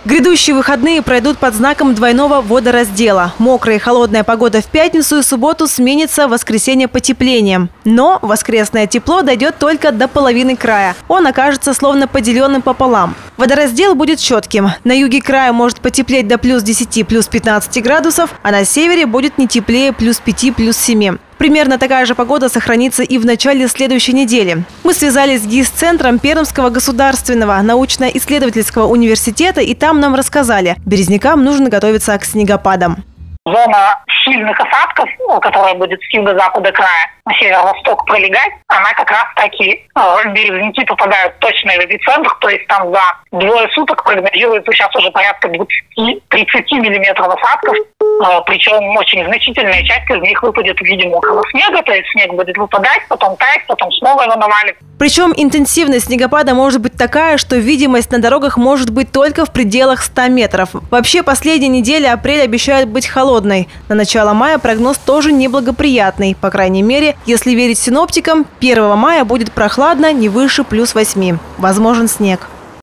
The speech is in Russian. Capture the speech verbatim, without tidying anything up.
Грядущие выходные пройдут под знаком двойного водораздела. Мокрая и холодная погода в пятницу и субботу сменится в воскресенье потеплением. Но воскресное тепло дойдет только до половины края. Он окажется словно поделенным пополам. Водораздел будет четким. На юге края может потеплеть до плюс десяти, плюс пятнадцати градусов, а на севере будет не теплее плюс пяти, плюс семи. Примерно такая же погода сохранится и в начале следующей недели. Мы связались с ГИС-центром Пермского государственного научно-исследовательского университета, и там нам рассказали, березнякам нужно готовиться к снегопадам. Зона сильных осадков, которая будет с юго-запада края на северо-восток пролегать, она как раз таки, э, березняки попадают точно в эпицентр, то есть там за двое суток прогнозируется сейчас уже порядка двадцати-тридцати миллиметров осадков, э, причем очень значительная часть из них выпадет в виде мокрого снега, то есть снег будет выпадать, потом таять, потом снова его навалит. Причем интенсивность снегопада может быть такая, что видимость на дорогах может быть только в пределах ста метров. Вообще, последняя неделя апреля обещает быть холодной. На начало мая прогноз тоже неблагоприятный. По крайней мере, если верить синоптикам, первого мая будет прохладно не выше плюс восьми. Возможен снег.